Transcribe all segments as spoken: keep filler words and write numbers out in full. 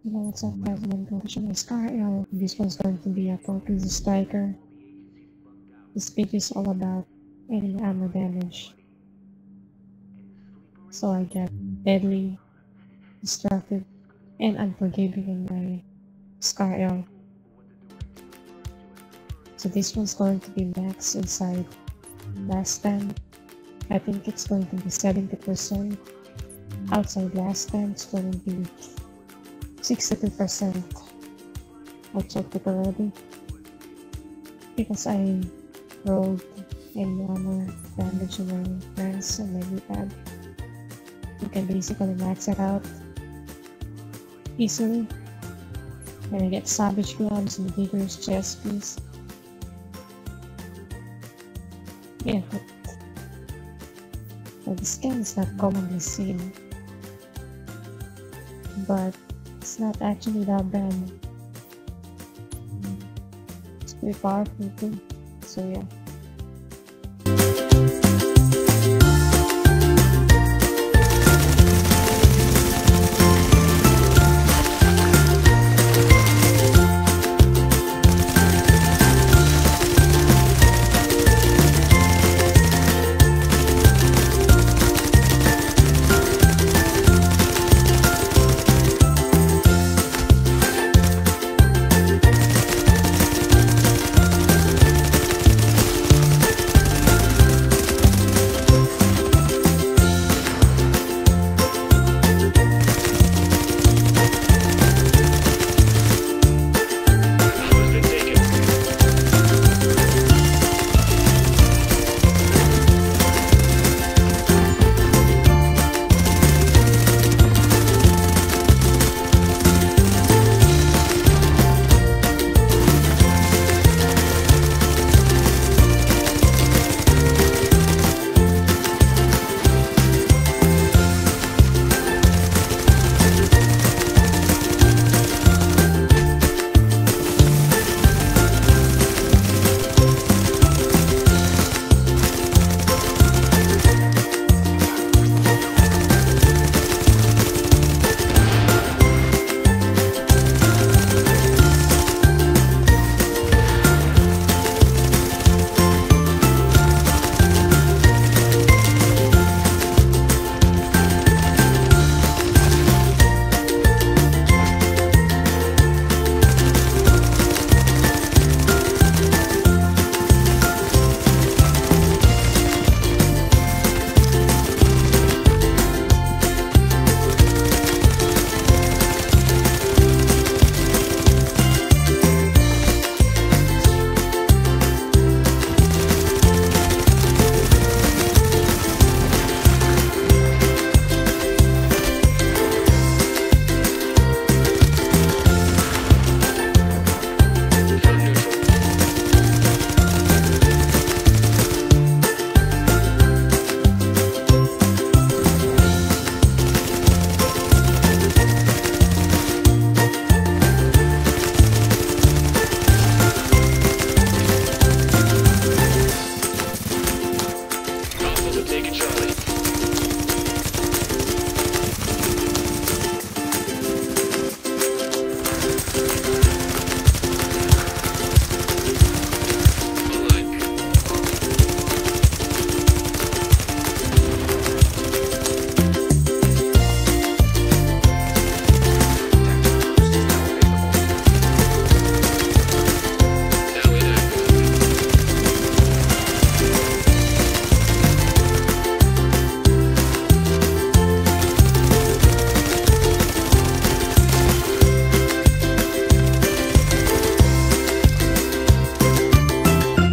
Hello, what's up guys, welcome to my Scar L. This one's going to be a focus striker. This page is all about any ammo damage. So I get deadly, destructive, and unforgiving in my Scar L. So this one's going to be max inside last stand. I think it's going to be seventy percent. Outside last stand it's going to be sixty-two percent. I checked it already because I rolled any armor damage in my friends and my pad. You can basically max it out easily. And I get savage gloves and vigorous chest piece. Yeah, but, but the skin is not commonly seen. But it's not actually that bad. It's pretty powerful too. So yeah.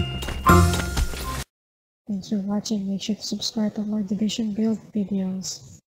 Thanks for watching. Make sure to subscribe for more division build videos.